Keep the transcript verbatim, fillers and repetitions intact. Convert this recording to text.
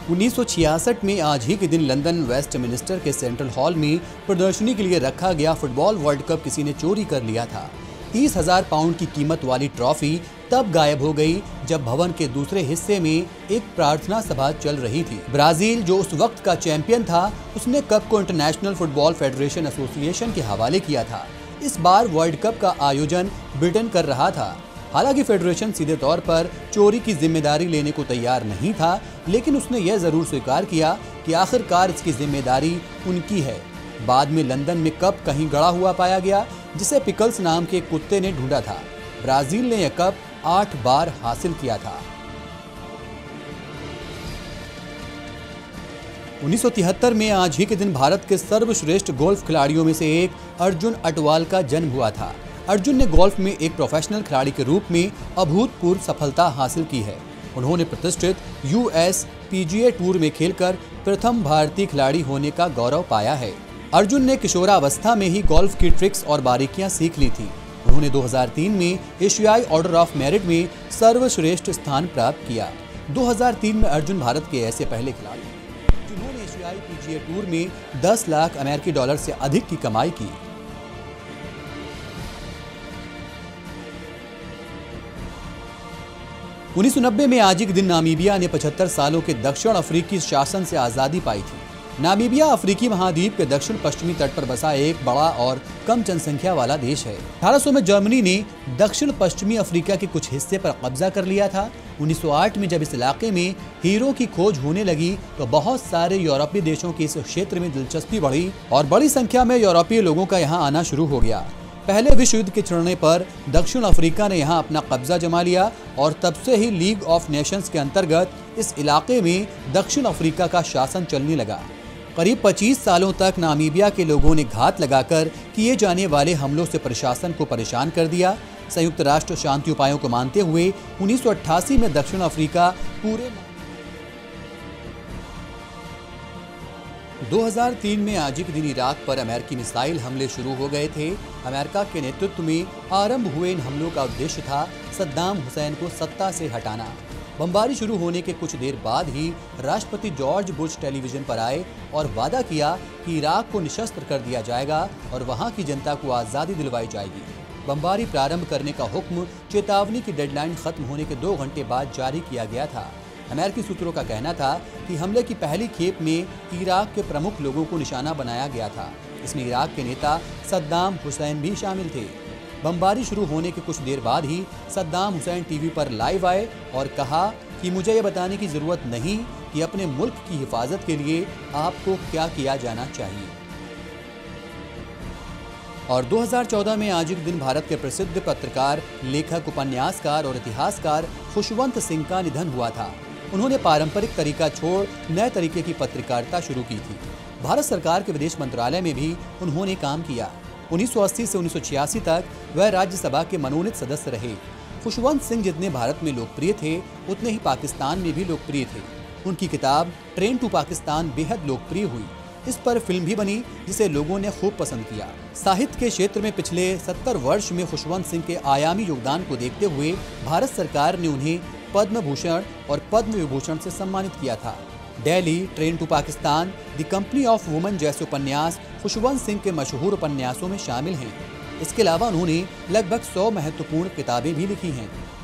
उन्नीस सौ छियासठ में आज ही के दिन लंदन वेस्टमिनिस्टर के सेंट्रल हॉल में प्रदर्शनी के लिए रखा गया फुटबॉल वर्ल्ड कप किसी ने चोरी कर लिया था। तीस हजार पाउंड की कीमत वाली ट्रॉफी तब गायब हो गई जब भवन के दूसरे हिस्से में एक प्रार्थना सभा चल रही थी। ब्राजील, जो उस वक्त का चैंपियन था, उसने कप को इंटरनेशनल फुटबॉल फेडरेशन एसोसिएशन के हवाले किया था। इस बार वर्ल्ड कप का आयोजन ब्रिटेन कर रहा था। हालांकि फेडरेशन सीधे तौर पर चोरी की जिम्मेदारी लेने को तैयार नहीं था, लेकिन उसने यह जरूर स्वीकार किया कि आखिरकार इसकी जिम्मेदारी उनकी है। बाद में लंदन में कप कहीं गड़ा हुआ पाया गया, जिसे पिकल्स नाम के कुत्ते ने ढूंढा था। ब्राजील ने यह कप आठ बार हासिल किया था। उन्नीस सौ तिहत्तर में आज ही के दिन भारत के सर्वश्रेष्ठ गोल्फ खिलाड़ियों में से एक अर्जुन अटवाल का जन्म हुआ था। अर्जुन ने गोल्फ में एक प्रोफेशनल खिलाड़ी के रूप में अभूतपूर्व सफलता हासिल की है। उन्होंने प्रतिष्ठित यूएस पीजीए टूर में खेलकर प्रथम भारतीय खिलाड़ी होने का गौरव पाया है। अर्जुन ने किशोरावस्था में ही गोल्फ की ट्रिक्स और बारीकियां सीख ली थी। उन्होंने दो हज़ार तीन में एशियाई ऑर्डर ऑफ मेरिट में सर्वश्रेष्ठ स्थान प्राप्त किया। दो हज़ार तीन में अर्जुन भारत के ऐसे पहले खिलाड़ी जिन्होंने एशियाई पीजीए टूर में दस लाख अमेरिकी डॉलर से अधिक की कमाई की। उन्नीस सौ नब्बे में आज ही के दिन नामीबिया ने पचहत्तर सालों के दक्षिण अफ्रीकी शासन से आज़ादी पाई थी। नामीबिया अफ्रीकी महाद्वीप के दक्षिण पश्चिमी तट पर बसा एक बड़ा और कम जनसंख्या वाला देश है। अठारह सौ में जर्मनी ने दक्षिण पश्चिमी अफ्रीका के कुछ हिस्से पर कब्जा कर लिया था। उन्नीस सौ आठ में जब इस इलाके में हीरो की खोज होने लगी तो बहुत सारे यूरोपीय देशों की इस क्षेत्र में दिलचस्पी बढ़ी और बड़ी संख्या में यूरोपीय लोगों का यहाँ आना शुरू हो गया। पहले विश्व युद्ध के छिड़ने पर दक्षिण अफ्रीका ने यहाँ अपना कब्जा जमा लिया और तब से ही लीग ऑफ नेशंस के अंतर्गत इस इलाके में दक्षिण अफ्रीका का शासन चलने लगा। करीब पच्चीस सालों तक नामीबिया के लोगों ने घात लगाकर किए जाने वाले हमलों से प्रशासन को परेशान कर दिया। संयुक्त राष्ट्र शांति उपायों को मानते हुए उन्नीस सौ अट्ठासी में दक्षिण अफ्रीका पूरे दो हज़ार तीन में आज ही के दिन इराक पर अमेरिकी मिसाइल हमले शुरू हो गए थे। अमेरिका के नेतृत्व में आरंभ हुए इन हमलों का उद्देश्य था सद्दाम हुसैन को सत्ता से हटाना। बमबारी शुरू होने के कुछ देर बाद ही राष्ट्रपति जॉर्ज बुश टेलीविजन पर आए और वादा किया कि इराक को निशस्त्र कर दिया जाएगा और वहां की जनता को आज़ादी दिलवाई जाएगी। बमबारी प्रारंभ करने का हुक्म चेतावनी की डेडलाइन खत्म होने के दो घंटे बाद जारी किया गया था। अमेरिकी सूत्रों का कहना था कि हमले की पहली खेप में इराक के प्रमुख लोगों को निशाना बनाया गया था। इसमें इराक के नेता सद्दाम हुसैन भी शामिल थे। बमबारी शुरू होने के कुछ देर बाद ही सद्दाम हुसैन टीवी पर लाइव आए और कहा कि मुझे यह बताने की जरूरत नहीं कि अपने मुल्क की हिफाजत के लिए आपको क्या किया जाना चाहिए। और दो हज़ार चौदह में आज के दिन भारत के प्रसिद्ध पत्रकार, लेखक, उपन्यासकार और इतिहासकार खुशवंत सिंह का निधन हुआ था। उन्होंने पारंपरिक तरीका छोड़ नए तरीके की पत्रकारिता शुरू की थी। भारत सरकार के विदेश मंत्रालय में भी उन्होंने काम किया। उन्नीस सौ अस्सी से उन्नीस सौ छियासी तक वह राज्यसभा के मनोनीत सदस्य रहे। खुशवंत सिंह जितने भारत में लोकप्रिय थे, उतने ही पाकिस्तान में भी लोकप्रिय थे। उनकी किताब ट्रेन टू पाकिस्तान बेहद लोकप्रिय हुई। इस पर फिल्म भी बनी, जिसे लोगों ने खूब पसंद किया। साहित्य के क्षेत्र में पिछले सत्तर वर्ष में खुशवंत सिंह के आयामी योगदान को देखते हुए भारत सरकार ने उन्हें पद्म भूषण और पद्म विभूषण से सम्मानित किया था। Delhi, train to Pakistan, the company of woman जैसे उपन्यास खुशवंत सिंह के मशहूर उपन्यासों में शामिल हैं। इसके अलावा उन्होंने लगभग सौ महत्वपूर्ण किताबें भी लिखी हैं।